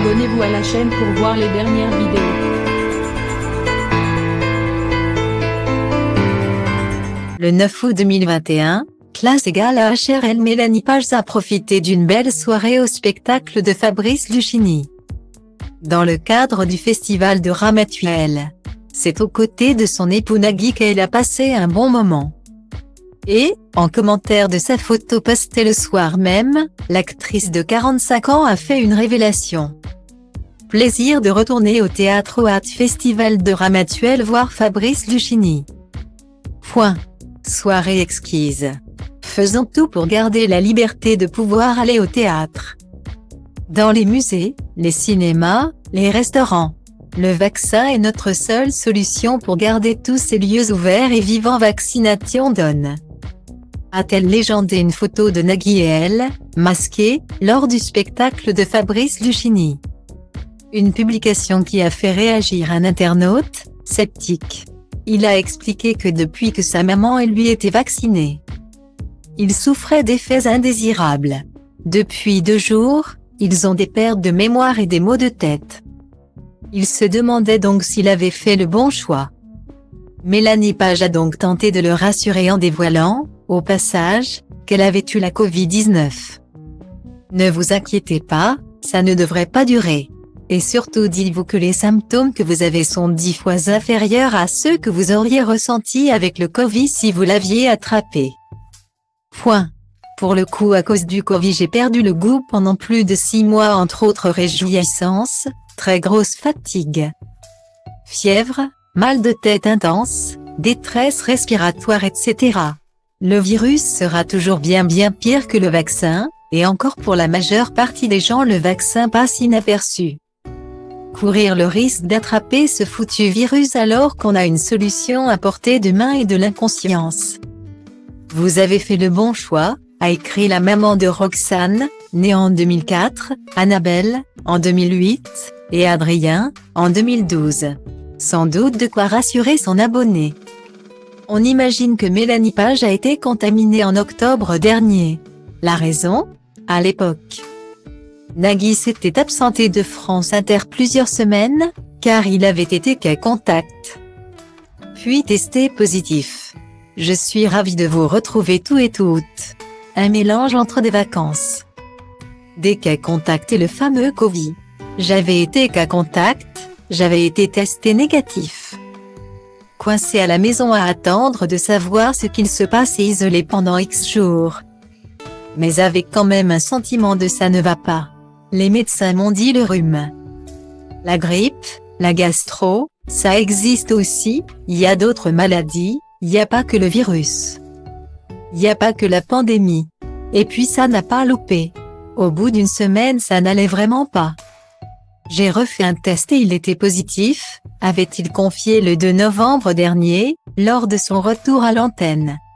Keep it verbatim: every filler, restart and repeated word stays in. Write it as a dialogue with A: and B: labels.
A: Abonnez-vous à la chaîne pour voir les dernières vidéos.
B: Le neuf août deux mille vingt et un, classe égale à H R L, Mélanie Page a profité d'une belle soirée au spectacle de Fabrice Luchini. Dans le cadre du festival de Ramatuelle, c'est aux côtés de son époux Nagui qu'elle a passé un bon moment. Et, en commentaire de sa photo postée le soir même, l'actrice de quarante-cinq ans a fait une révélation. Plaisir de retourner au théâtre au Art Festival de Ramatuelle voir Fabrice Luchini. Point. Soirée exquise. Faisons tout pour garder la liberté de pouvoir aller au théâtre. Dans les musées, les cinémas, les restaurants. Le vaccin est notre seule solution pour garder tous ces lieux ouverts et vivants. Vaccination donne. A-t-elle légendé une photo de Nagui et elle, masqués, lors du spectacle de Fabrice Luchini. Une publication qui a fait réagir un internaute, sceptique. Il a expliqué que depuis que sa maman et lui étaient vaccinés, il souffrait d'effets indésirables. Depuis deux jours, ils ont des pertes de mémoire et des maux de tête. Il se demandait donc s'il avait fait le bon choix. Mélanie Page a donc tenté de le rassurer en dévoilant, au passage, qu'elle avait eu la Covid dix-neuf. Ne vous inquiétez pas, ça ne devrait pas durer. Et surtout dites-vous que les symptômes que vous avez sont dix fois inférieurs à ceux que vous auriez ressentis avec le Covid si vous l'aviez attrapé. Point. Pour le coup, à cause du Covid, j'ai perdu le goût pendant plus de six mois, entre autres réjouissances, très grosse fatigue, fièvre, mal de tête intense, détresse respiratoire, et cetera. Le virus sera toujours bien bien pire que le vaccin, et encore pour la majeure partie des gens le vaccin passe inaperçu. Courir le risque d'attraper ce foutu virus alors qu'on a une solution à portée de main et de l'inconscience. Vous avez fait le bon choix, a écrit la maman de Roxane, née en deux mille quatre, Annabelle, en deux mille huit, et Adrien, en deux mille douze. Sans doute de quoi rassurer son abonné. On imagine que Mélanie Page a été contaminée en octobre dernier. La raison ? À l'époque, Nagui s'était absenté de France Inter plusieurs semaines, car il avait été cas contact. Puis testé positif. Je suis ravie de vous retrouver tous et toutes. Un mélange entre des vacances, des cas contact et le fameux Covid. J'avais été cas contact, j'avais été testé négatif. Coincé à la maison à attendre de savoir ce qu'il se passe et isolé pendant X jours. Mais avec quand même un sentiment de ça ne va pas. Les médecins m'ont dit le rhume. La grippe, la gastro, ça existe aussi, il y a d'autres maladies, il n'y a pas que le virus. Il n'y a pas que la pandémie. Et puis ça n'a pas loupé. Au bout d'une semaine ça n'allait vraiment pas. J'ai refait un test et il était positif, avait-il confié le deux novembre dernier, lors de son retour à l'antenne.